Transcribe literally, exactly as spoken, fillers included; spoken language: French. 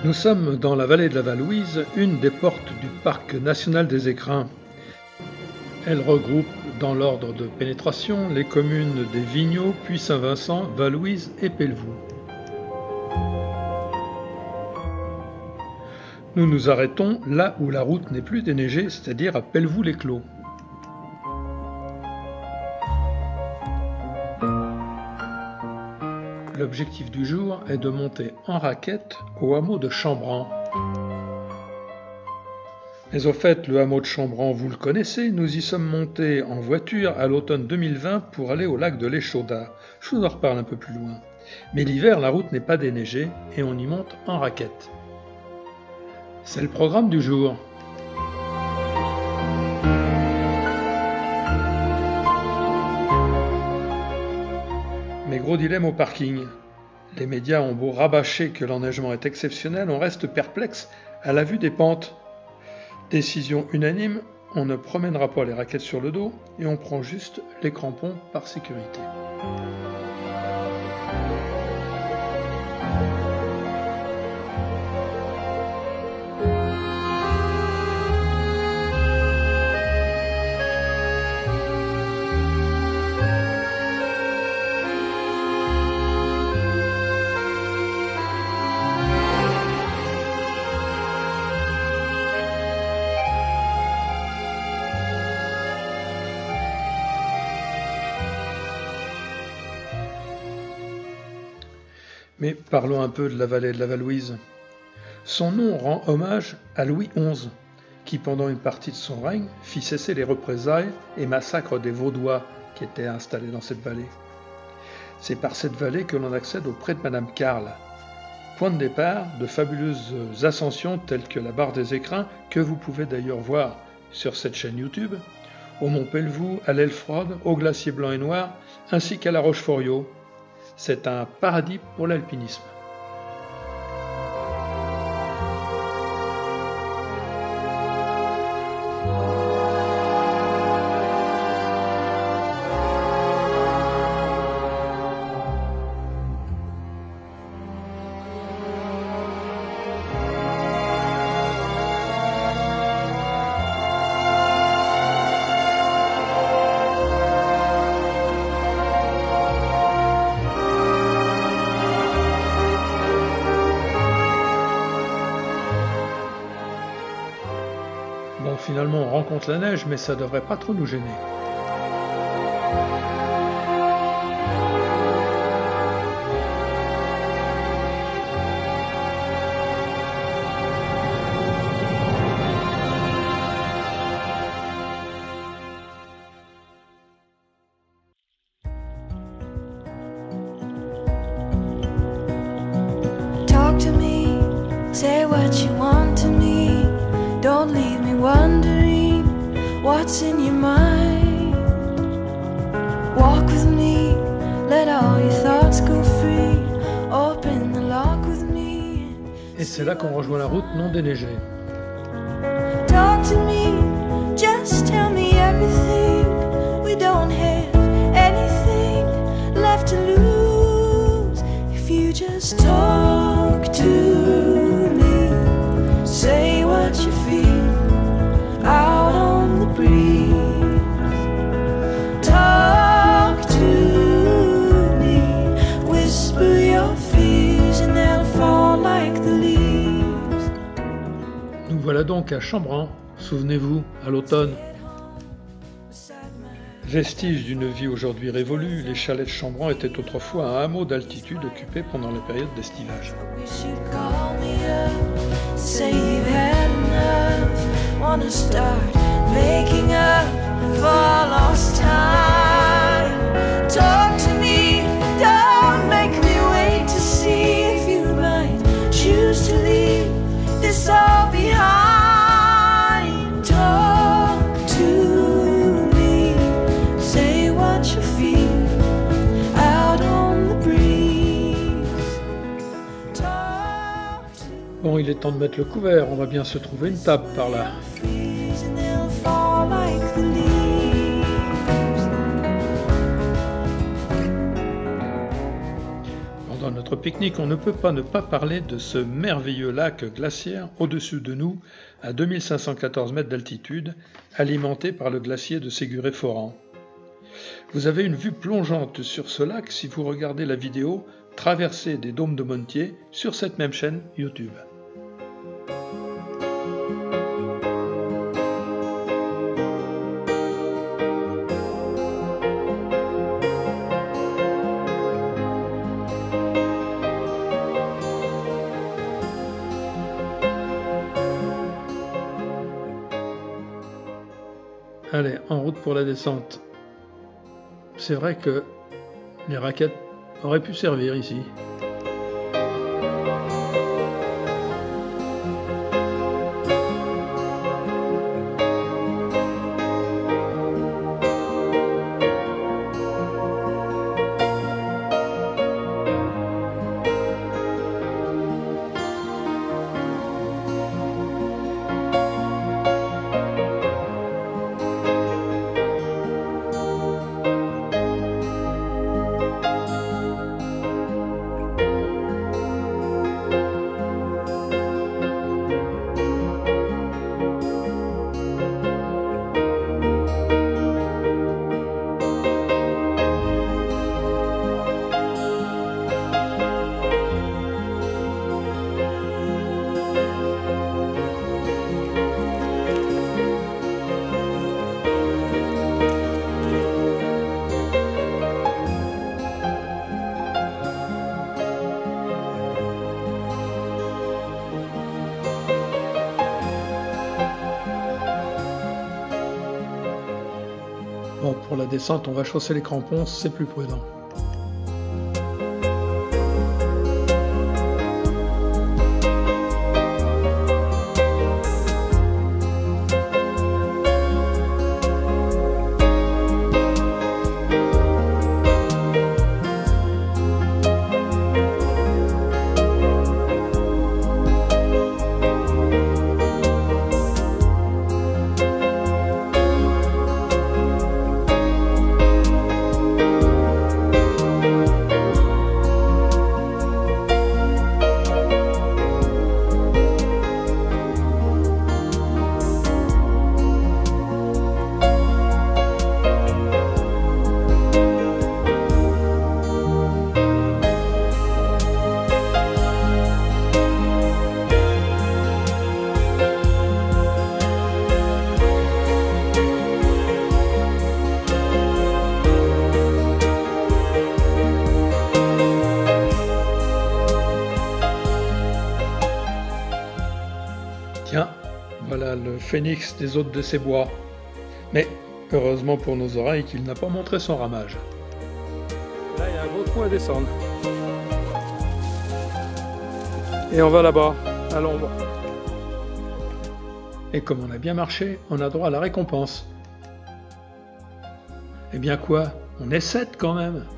Nous sommes dans la vallée de la Valouise, une des portes du parc national des Écrins. Elle regroupe dans l'ordre de pénétration les communes des Vigneaux, puis Saint-Vincent, Valouise et Pelvoux. Nous nous arrêtons là où la route n'est plus déneigée, c'est-à-dire à Pelvoux-les-Clos. L'objectif du jour est de monter en raquette au hameau de Chambran. Mais au fait, le hameau de Chambran, vous le connaissez, nous y sommes montés en voiture à l'automne deux mille vingt pour aller au lac de l'Échaudat. Je vous en reparle un peu plus loin. Mais l'hiver, la route n'est pas déneigée et on y monte en raquette. C'est le programme du jour. Mais gros dilemme au parking. Les médias ont beau rabâcher que l'enneigement est exceptionnel, on reste perplexe à la vue des pentes. Décision unanime, on ne promènera pas les raquettes sur le dos et on prend juste les crampons par sécurité. Mais parlons un peu de la vallée de la Valouise. Son nom rend hommage à Louis onze, qui pendant une partie de son règne fit cesser les représailles et massacres des Vaudois qui étaient installés dans cette vallée. C'est par cette vallée que l'on accède auprès de Madame Carle, point de départ de fabuleuses ascensions telles que la barre des Écrins, que vous pouvez d'ailleurs voir sur cette chaîne YouTube, au mont Pelvoux, à l'Aile Froide, au glacier blanc et noir, ainsi qu'à la Rocheforiot. C'est un paradis pour l'alpinisme. Bon, finalement, on rencontre la neige, mais ça devrait pas trop nous gêner. Talk to me, say what you want to me. Don't leave me wondering what's in your mind. Walk with me, let all your thoughts go free. Open the lock with me. Et c'est là qu'on rejoint la route non déneigée. Talk to me, just tell me everything. We don't have anything left to lose. If you just talk to me, say what you feel out on the breeze. Talk to me, whisper your fears and they'll fall like the leaves. Nous voilà donc à Chambran, souvenez-vous, à l'automne. Vestige d'une vie aujourd'hui révolue, les chalets de Chambran étaient autrefois un hameau d'altitude occupé pendant la période d'estivage. Say you've had enough, wanna start making up for lost time. Talk to me, don't make me wait to see if you might choose to leave this all behind. Talk to me, say what you feel out on the breeze. Talk to Bon, il est temps de mettre le couvert, on va bien se trouver une table par là. fears and they'll fall like the leaves. Pendant notre notre pique-nique, on ne peut pas ne pas parler de ce merveilleux lac glaciaire au-dessus de nous, à deux mille cinq cent quatorze mètres d'altitude, alimenté par le glacier de Séguré-Foran. Vous avez une vue plongeante sur ce lac si vous regardez la vidéo « Traversée des dômes de Montier » sur cette même chaîne YouTube. Allez, en route pour la descente. C'est vrai que les raquettes auraient pu servir ici. Bon, pour la descente, on va chausser les crampons, c'est plus prudent. Tiens, voilà le phénix des hôtes de ces bois. Mais heureusement pour nos oreilles qu'il n'a pas montré son ramage. Là, il y a un gros trou à descendre. Et on va là-bas, à l'ombre. Et comme on a bien marché, on a droit à la récompense. Eh bien quoi? On est sept quand même.